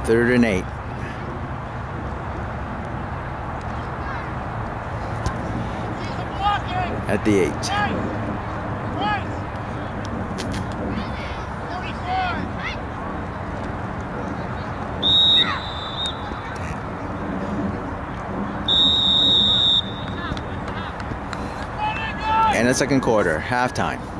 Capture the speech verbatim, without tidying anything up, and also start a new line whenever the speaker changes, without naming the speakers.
Third and eight. At the eight. And the second quarter, halftime.